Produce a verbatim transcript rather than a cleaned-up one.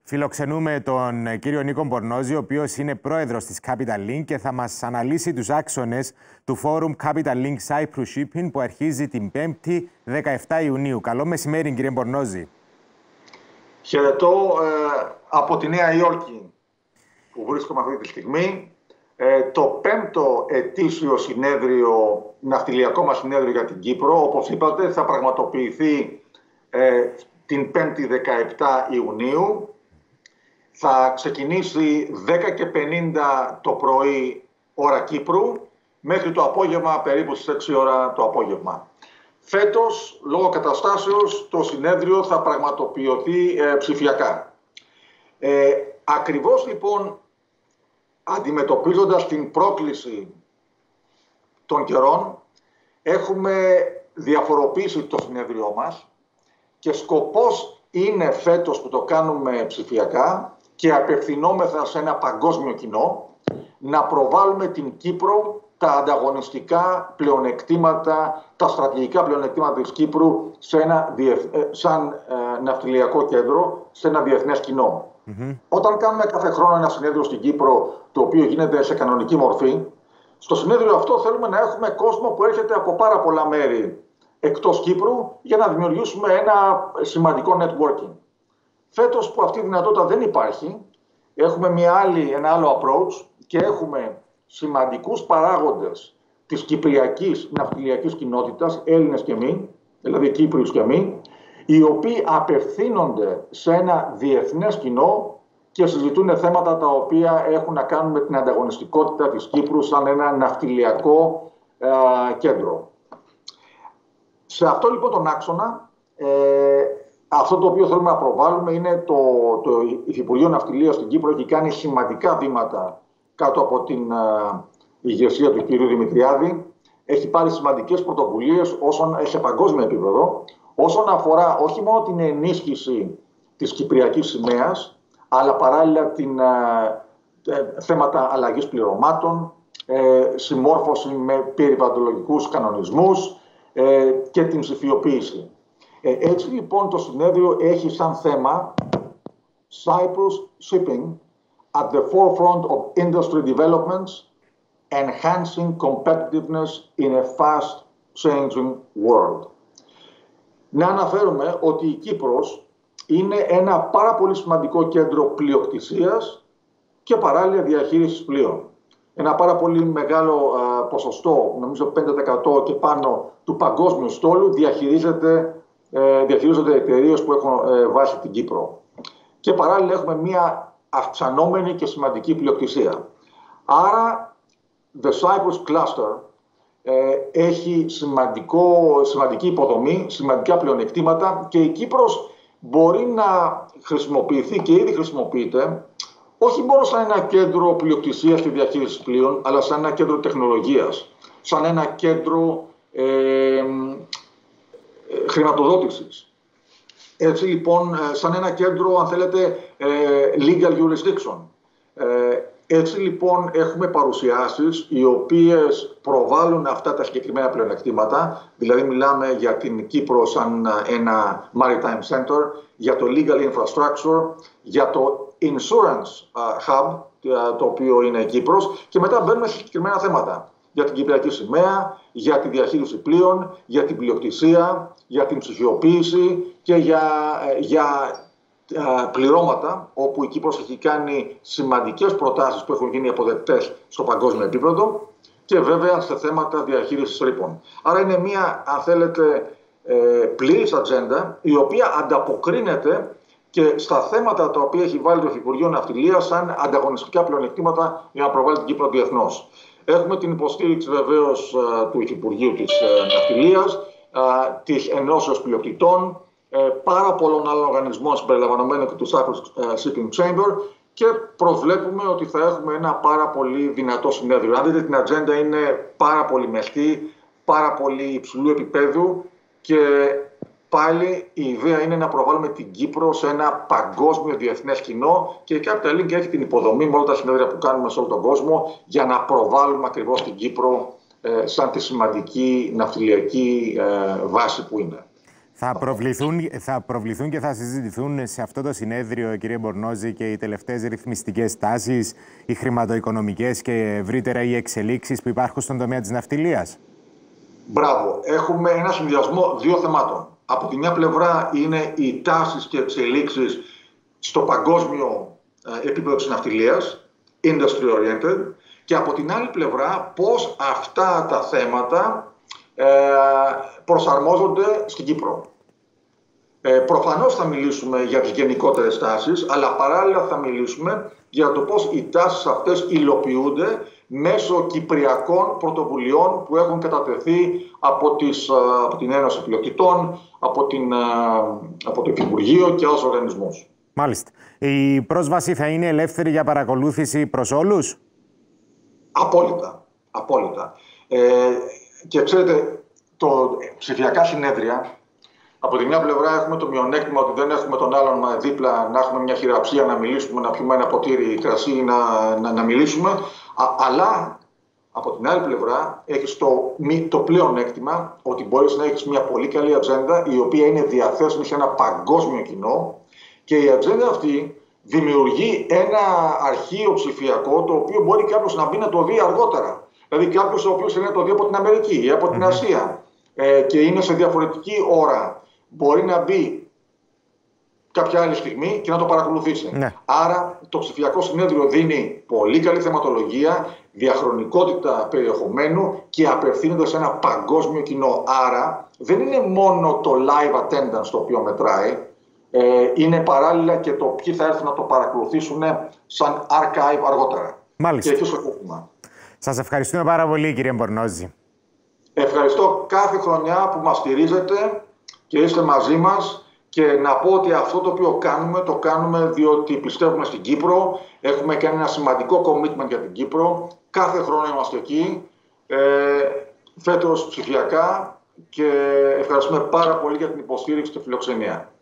Φιλοξενούμε τον κύριο Νίκο Μπορνόζη, ο οποίος είναι πρόεδρος της Capital Link και θα μας αναλύσει τους άξονες του Φόρουμ Capital Link Cyprus Shipping που αρχίζει την πέμπτη δεκαεφτά Ιουνίου. Καλό μεσημέρι, κύριε Μπορνόζη. Χαιρετώ ε, από τη Νέα Υόρκη που βρίσκομαι αυτή τη στιγμή. Ε, το πέμπτο ετήσιο συνέδριο, ναυτιλιακό μας συνέδριο για την Κύπρο, όπως είπατε, θα πραγματοποιηθεί ε, την πέμπτη δεκαεφτά Ιουνίου. Θα ξεκινήσει δέκα και πενήντα το πρωί ώρα Κύπρου μέχρι το απόγευμα, περίπου στις έξι ώρα το απόγευμα. Φέτος, λόγω καταστάσεως, το συνέδριο θα πραγματοποιηθεί ε, ψηφιακά. Ε, ακριβώς λοιπόν, αντιμετωπίζοντας την πρόκληση των καιρών, έχουμε διαφοροποιήσει το συνέδριό μας και σκοπός είναι φέτος που το κάνουμε ψηφιακά και απευθυνόμεθα σε ένα παγκόσμιο κοινό να προβάλλουμε την Κύπρο, τα ανταγωνιστικά πλεονεκτήματα, τα στρατηγικά πλεονεκτήματα της Κύπρου σε ένα, σαν ε, ναυτιλιακό κέντρο, σε ένα διεθνές κοινό. Mm-hmm. Όταν κάνουμε κάθε χρόνο ένα συνέδριο στην Κύπρο, το οποίο γίνεται σε κανονική μορφή, στο συνέδριο αυτό θέλουμε να έχουμε κόσμο που έρχεται από πάρα πολλά μέρη εκτός Κύπρου για να δημιουργήσουμε ένα σημαντικό networking. Φέτος που αυτή η δυνατότητα δεν υπάρχει, έχουμε μια άλλη, ένα άλλο approach και έχουμε σημαντικούς παράγοντες της κυπριακής ναυτιλιακής κοινότητας, Έλληνες και μη, δηλαδή Κύπριους και μη, οι οποίοι απευθύνονται σε ένα διεθνές κοινό και συζητούν θέματα τα οποία έχουν να κάνουν με την ανταγωνιστικότητα της Κύπρου σαν ένα ναυτιλιακό ε, κέντρο. Σε αυτό λοιπόν τον άξονα, ε, αυτό το οποίο θέλουμε να προβάλλουμε είναι το, το Υφυπουργείο Ναυτιλίας στην Κύπρο έχει κάνει σημαντικά βήματα κάτω από την uh, ηγεσία του κ. Δημητριάδη. Έχει πάρει σημαντικές πρωτοβουλίες όσον, σε παγκόσμιο επίπεδο όσον αφορά όχι μόνο την ενίσχυση της κυπριακής σημαίας, αλλά παράλληλα την, uh, θέματα αλλαγής πληρωμάτων, ε, συμμόρφωση με περιβαλλοντολογικούς κανονισμούς ε, και την ψηφιοποίηση. Ε, έτσι λοιπόν το συνέδριο έχει σαν θέμα Cyprus Shipping at the forefront of industry developments, enhancing competitiveness in a fast-changing world. Να αναφέρουμε ότι η Κύπρος είναι ένα πάρα πολύ σημαντικό κέντρο πλειοκτησίας και παράλληλα διαχείρισης πλοίων. Ένα πάρα πολύ μεγάλο α, ποσοστό, νομίζω πέντε τοις εκατό και πάνω του παγκόσμιου στόλου διαχειρίζεται, ε, διαχειρίζονται εταιρείες που έχουν ε, βάσει την Κύπρο. Και παράλληλα έχουμε μία αυξανόμενη και σημαντική πλειοκτησία. Άρα, the Cyprus Cluster ε, έχει σημαντικό, σημαντική υποδομή, σημαντικά πλεονεκτήματα και η Κύπρος μπορεί να χρησιμοποιηθεί και ήδη χρησιμοποιείται όχι μόνο σαν ένα κέντρο πλειοκτησίας και διαχείρισης πλοίων, αλλά σαν ένα κέντρο τεχνολογίας, σαν ένα κέντρο ε, ε, χρηματοδότησης. Έτσι λοιπόν, σαν ένα κέντρο, αν θέλετε, legal jurisdiction. Έτσι λοιπόν έχουμε παρουσιάσεις οι οποίες προβάλλουν αυτά τα συγκεκριμένα πλεονεκτήματα. Δηλαδή μιλάμε για την Κύπρο σαν ένα maritime center, για το legal infrastructure, για το insurance hub, το οποίο είναι η Κύπρος, και μετά μπαίνουμε σε συγκεκριμένα θέματα. Για την κυπριακή σημαία, για τη διαχείριση πλοίων, για την πλειοκτησία, για την ψηφιοποίηση και για, για α, πληρώματα, όπου η Κύπρος έχει κάνει σημαντικές προτάσεις που έχουν γίνει αποδεκτές στο παγκόσμιο επίπεδο και βέβαια σε θέματα διαχείρισης ρήπων. Άρα είναι μια, αν θέλετε, ε, πλήρης ατζέντα, η οποία ανταποκρίνεται και στα θέματα τα οποία έχει βάλει το Υφυπουργείο Ναυτιλίας σαν ανταγωνιστικά πλεονεκτήματα για να προβάλλει την Κύπρο διεθνώς. Έχουμε την υποστήριξη βεβαίως του Υφυπουργείου της Ναυτιλίας, της Ενώσεως Πλειοκτητών, πάρα πολλών άλλων οργανισμών συμπεριλαμβανομένων και του Cyprus Shipping Chamber και προσβλέπουμε ότι θα έχουμε ένα πάρα πολύ δυνατό συνέδριο. Αν δείτε την ατζέντα είναι πάρα πολύ μεστή, πάρα πολύ υψηλού επίπεδου και πάλι η ιδέα είναι να προβάλλουμε την Κύπρο σε ένα παγκόσμιο διεθνές κοινό και η Capital Link έχει την υποδομή με όλα τα συνέδρια που κάνουμε σε όλο τον κόσμο για να προβάλλουμε ακριβώς την Κύπρο ε, σαν τη σημαντική ναυτιλιακή ε, βάση που είναι. Θα προβληθούν, θα προβληθούν και θα συζητηθούν σε αυτό το συνέδριο, κύριε Μπορνόζη, και οι τελευταίες ρυθμιστικές τάσεις, οι χρηματοοικονομικές και ευρύτερα οι εξελίξεις που υπάρχουν στον τομέα της ναυτιλίας. Μπράβο. Έχουμε ένα συνδυασμό δύο θεμάτων. Από τη μια πλευρά είναι οι τάσεις και εξελίξεις στο παγκόσμιο επίπεδο της ναυτιλίας, industry oriented, και από την άλλη πλευρά πώς αυτά τα θέματα ε, προσαρμόζονται στην Κύπρο. Ε, προφανώς θα μιλήσουμε για τις γενικότερες τάσεις, αλλά παράλληλα θα μιλήσουμε για το πώς οι τάσεις αυτές υλοποιούνται μέσω κυπριακών πρωτοβουλειών που έχουν κατατεθεί από, τις, από την Ένωση Πλειοκτητών, από, την, από το Υπουργείο και άλλους οργανισμούς. Μάλιστα. Η πρόσβαση θα είναι ελεύθερη για παρακολούθηση προς όλους? Απόλυτα. Απόλυτα. Ε, και ξέρετε, το ψηφιακά συνέδρια, από τη μια πλευρά έχουμε το μειονέκτημα ότι δεν έχουμε τον άλλον δίπλα να έχουμε μια χειραψία να μιλήσουμε, να πιούμε ένα ποτήρι κρασί ή να, να, να μιλήσουμε. Α, αλλά από την άλλη πλευρά έχεις το, το πλεονέκτημα ότι μπορείς να έχεις μια πολύ καλή ατζέντα η οποία είναι διαθέσιμη σε ένα παγκόσμιο κοινό, και η ατζέντα αυτή δημιουργεί ένα αρχείο ψηφιακό το οποίο μπορεί κάποιος να μπει να το δει αργότερα. Δηλαδή κάποιος ο οποίος είναι να το δει από την Αμερική ή από την Ασία ε, και είναι σε διαφορετική ώρα, μπορεί να μπει κάποια άλλη στιγμή και να το παρακολουθήσει. Ναι. Άρα το ψηφιακό συνέδριο δίνει πολύ καλή θεματολογία, διαχρονικότητα περιεχομένου και απευθύνεται σε ένα παγκόσμιο κοινό. Άρα δεν είναι μόνο το live attendance το οποίο μετράει, ε, είναι παράλληλα και το ποιοι θα έρθουν να το παρακολουθήσουν σαν archive αργότερα. Μάλιστα. Και εκεί στο Σας ευχαριστούμε πάρα πολύ, κύριε Μπορνόζη. Ευχαριστώ κάθε χρονιά που μας στηρίζετε και είστε μαζί μας, και να πω ότι αυτό το οποίο κάνουμε, το κάνουμε διότι πιστεύουμε στην Κύπρο, έχουμε κάνει ένα σημαντικό commitment για την Κύπρο, κάθε χρόνο είμαστε εκεί, ε, φέτος ψηφιακά, και ευχαριστούμε πάρα πολύ για την υποστήριξη και φιλοξενία.